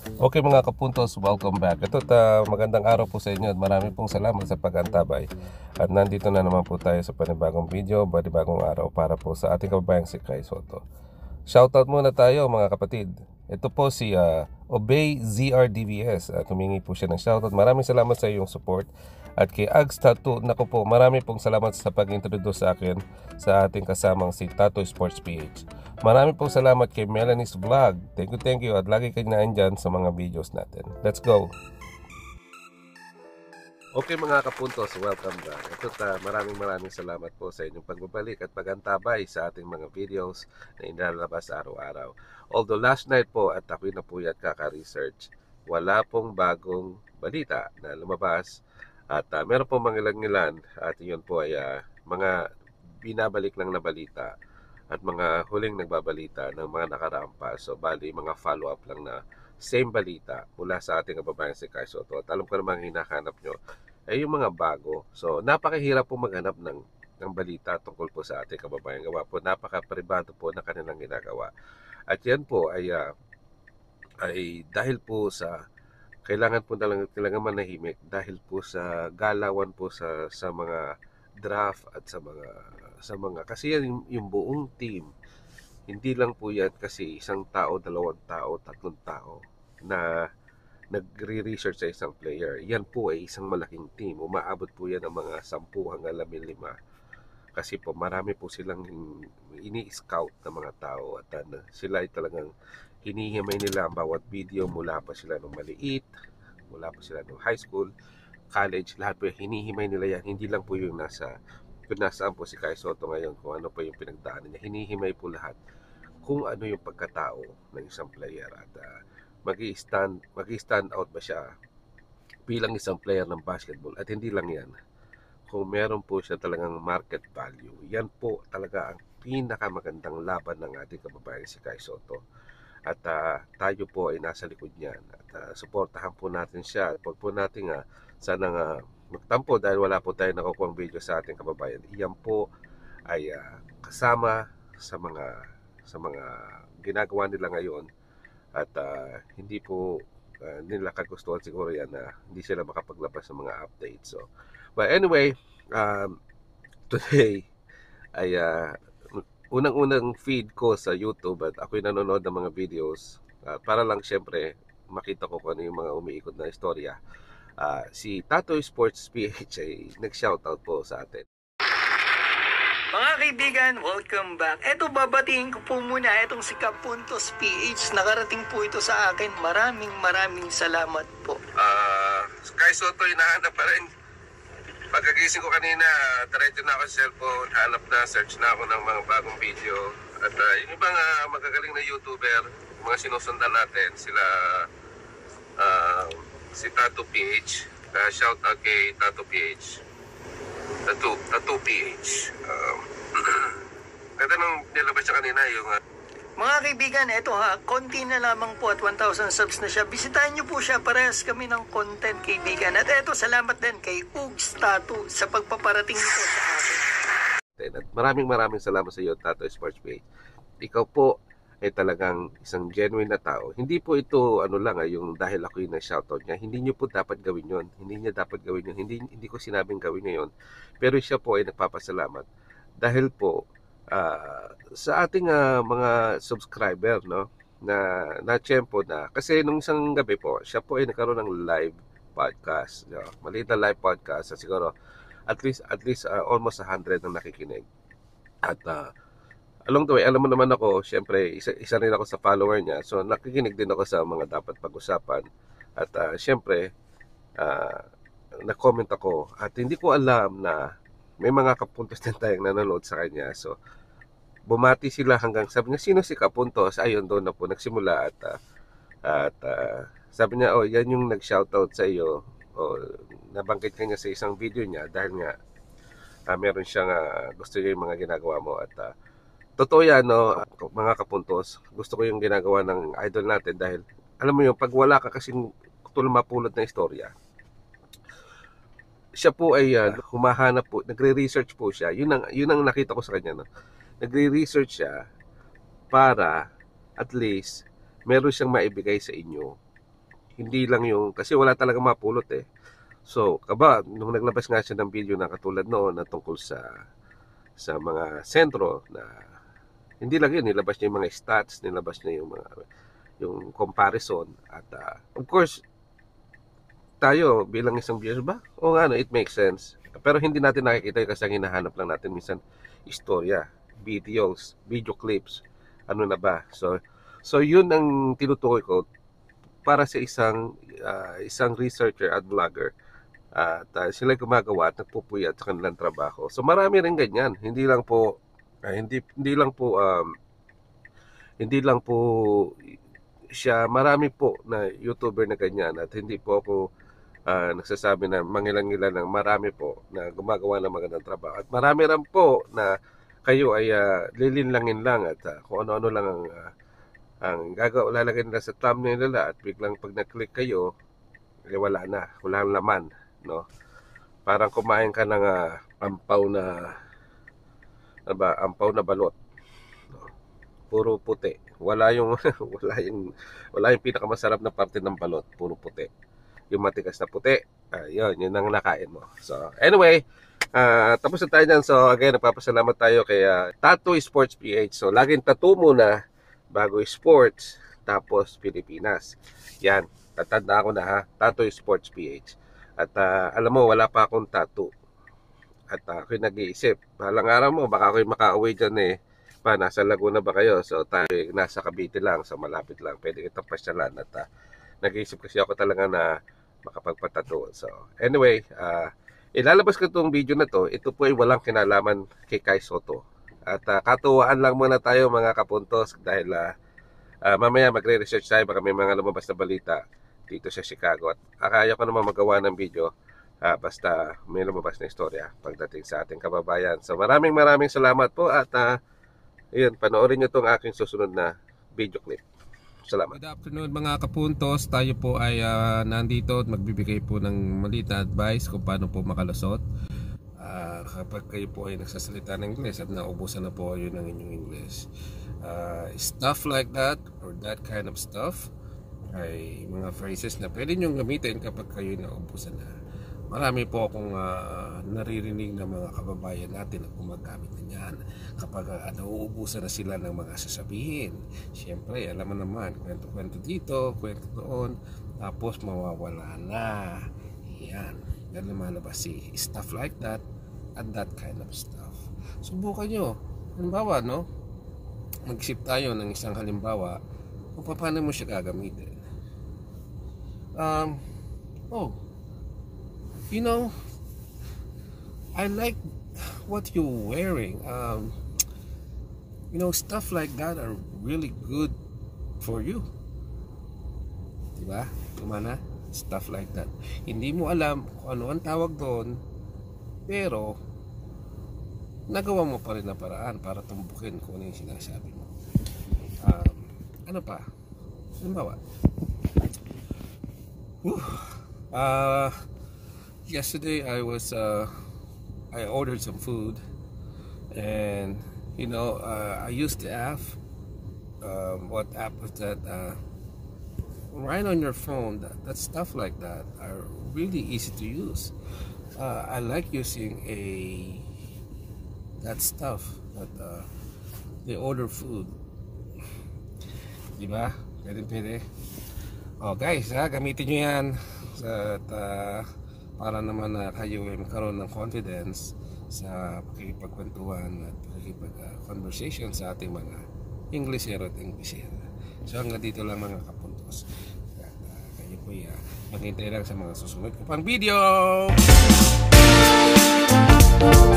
Okay mga kapuntos, welcome back. Magandang araw po sa inyo at marami pong salamat sa pag-antabay. At nandito na naman po tayo sa panibagong video, panibagong araw para po sa ating kababayang si Kai Soto. Shoutout muna tayo mga kapatid. Ito po si Obey ZRDVS at humingi po siya ng shoutout. Maraming salamat sa iyong support. At kay Ags Tattoo, naku po, marami pong salamat sa pag-introduce sa akin sa ating kasamang si Tattoo Sports PH. Marami pong salamat kay Melanie's Vlog. Thank you at lagi kayo naandyan sa mga videos natin. Let's go! Okay mga kapuntos, welcome back. Maraming salamat po sa inyong pagbabalik at pagantabay sa ating mga videos na inalabas araw-araw. Although last night po at ako'y napuyat kaka-research, wala pong bagong balita na lumabas at meron pong mga ilan at yun po ay mga binabalik lang na balita at mga huling nagbabalita ng mga nakaraang pa. So bali mga follow-up lang na same balita mula sa ating kababayan si Kai Soto. At alam ko namang hinahanap nyo ay yung mga bago. So napakahirap po maghanap ng balita tungkol po sa ating kababayan. Gawa po, napaka-pribado po na kanilang ginagawa. At yan po ay dahil po sa kailangan po talaga manahimik dahil po sa galawan po sa mga draft at sa mga kasi yan yung buong team. Hindi lang po yan kasi isang tao, dalawang tao, tatlong tao na nagre-research sa isang player. Yan po ay isang malaking team. Umaabot po yan ng mga 10 hanggang 15. Kasi po marami po silang ini-scout na mga tao at sila ay talagang hinihimay nila ang bawat video mula pa sila nung maliit, mula pa sila nung high school, college, lahat po hinihimay nila yan. Hindi lang po yung kung nasaan po si Kai Soto ngayon, kung ano po yung pinagdaanan niya. Hinihimay po lahat kung ano yung pagkatao ng isang player at mag-i-stand out ba siya bilang isang player ng basketball. At hindi lang yan, kung meron po siya talagang market value, yan po talaga ang pinakamagandang laban ng ating kababayan si Kai Soto. At tayo po ay nasa likod niyan at suportahan po natin siya. At huwag po natin sana magtampo dahil wala po tayo nakukuha ang video sa ating kababayan. Iyan po ay kasama sa mga ginagawa nila ngayon at hindi po nila kagustuhan siguro yan na hindi sila makapaglabas ng mga updates. So, but anyway, today ay unang-unang feed ko sa YouTube at ako'y nanonood ng mga videos para lang siyempre makita ko kung ano yung mga umiikot na istorya. Si Tattoo Sports PH ay nag-shoutout po sa atin. Mga kaibigan, welcome back. Eto, babatiin ko po muna itong si Kapuntos PH. Nakarating po ito sa akin. Maraming salamat po. Kai Soto, hinahanap pa rin. Pagkagising ko kanina, diretso na ako sa cellphone, hanap na, search na ako ng mga bagong video. At yung ibang magagaling na YouTuber, mga sinusundan natin, sila si Tattoo PH. Shout out kay Tattoo PH. Tattoo PH. Ganda nung nilabas siya kanina yung Mga kaibigan, eto konti na lamang po at 1,000 subs na siya. Bisitahin niyo po siya, parehas kami ng content, kaibigan. At eto, salamat din kay Ugs Tattoo sa pagpaparating nito sa akin. At maraming salamat sa iyo, Tattoo Sports PH. Ikaw po ay talagang isang genuine na tao. Hindi po ito yung dahil ako yung na-shoutout niya. Hindi niyo po dapat gawin yon. Hindi niya dapat gawin yon. Hindi ko sinabing gawin niya yon. Pero siya po ay nagpapasalamat dahil po sa ating mga subscriber, no, na tiyempo na kasi nung isang gabi po siya po ay nagkaroon ng live podcast, maliit na live podcast at siguro at least almost 100 na nakikinig. At along the way, alam mo naman ako, syempre isa rin ako sa follower niya, so nakikinig din ako sa mga dapat pag-usapan. At syempre na-comment ako at hindi ko alam na may mga kapuntos din tayong nanonood sa kanya. So bumati sila hanggang sabi niya, sino si Kapuntos? Ayun, doon na po nagsimula at sabi niya, oh, yan yung nag-shoutout sa iyo. O, nabanggit niya sa isang video niya dahil nga meron siyang gusto niya yung mga ginagawa mo. At totoo yan, no, mga Kapuntos. Gusto ko yung ginagawa ng idol natin dahil alam mo yung pag wala ka kasing mapulot na istorya, siya po ay humahanap po, nagre-research po siya. Yun ang nakita ko sa kanya, no. Nagre-research siya para at least meron siyang maibigay sa inyo Hindi lang yung, kasi wala talaga mapulot eh. So, nung naglabas nga siya ng video na katulad noon na tungkol sa mga sentro na hindi lang yun, nilabas niya yung mga stats, nilabas niya yung comparison at of course tayo bilang isang viewer ba? O nga no, it makes sense. Pero hindi natin nakikita yun kasi ang hinahanap lang natin minsan istorya, videos, video clips, ano na ba. So yun ang tinutukoy ko para sa isang researcher at vlogger. At sila gumagawa at nagpupuyat sa kanilang trabaho. So marami rin ganyan. Hindi lang po siya, marami po na YouTuber na ganyan at hindi po ako nagsasabi na mangilan-ngilan ng marami po na gumagawa ng magandang trabaho. At marami rin po na kayo ay lilinlangin lang at kung ano-ano lang ang lalagay nila sa thumbnail nila at biglang pag nag-click kayo, wala na, wala nang laman, no? Parang kumain ka ng ampaw na balot, no? Puro puti. Wala yung wala yung pinakamasarap na parte ng balot, puro puti. Yung matigas na puti, yun ang nakain mo. So, anyway, tapos na tayo dyan. So, again, nagpapasalamat tayo kay Tattoo Sports PH. So, laging tattoo muna bago sports, tapos Pilipinas. Yan, tatanda ako na ha, Tattoo Sports PH. At alam mo, wala pa akong tattoo. At ako'y nag-iisip, balang araw mo, baka ako'y makauwi dyan eh. Nasa Laguna ba kayo? So, tayo nasa Cavite lang, sa malapit lang. Pwede kitang pasyalan at nag-iisip kasi ako talaga na makapagpatato. So, anyway, ilalabas ko itong video na to. Ito po ay walang kinalaman kay Kai Soto. At katuwaan lang muna tayo mga kapuntos dahil mamaya magre-research tayo, baka may mga lumabas na balita dito sa Chicago. At akaya ko naman magawa ng video basta may lumabas na istorya pagdating sa ating kababayan. So maraming salamat po at yun, panoorin nyo itong aking susunod na video clip. Salamat. Good afternoon mga kapuntos. Tayo po ay nandito at magbibigay po ng maliit na advice kung paano po makalusot. Kapag kayo po ay nagsasalita ng English at naubusan na po kayo ng inyong English. Stuff like that or that kind of stuff ay mga phrases na pwede nyo gamitin kapag kayo naubusan na. Marami po akong naririnig ng mga kababayan natin na gumagamit na yan kapag nauubusan na sila ng mga sasabihin. Siyempre, alam mo naman, kwento-kwento dito, kwento doon, tapos mawawala na. Yan, yan naman na ba si stuff like that and that kind of stuff. Subukan nyo. Halimbawa, no? Mag-isip tayo ng isang halimbawa kung paano mo siya gagamitin. You know, I like what you're wearing. You know, stuff like that are really good for you. Diba? Kumana? Stuff like that. Hindi mo alam kung ano ang tawag doon, pero nagawa mo pa rin na paraan para tumbukin kung ano yung sinasabi mo. Ano pa? Halimbawa, yesterday I ordered some food, and you know, I used the app. What app was that? Right on your phone. That stuff like that are really easy to use. I like using that stuff that they order food. Diba? Pwede. Oh guys, gamitin nyo yan para naman na kayo ay magkaroon ng confidence sa pakikipagkwentuhan at pakikipag-conversation sa ating mga Englishero at Englishera. So hanggang dito lang mga kapuntos. At kayo po maghintay lang sa mga susunod ko pang video.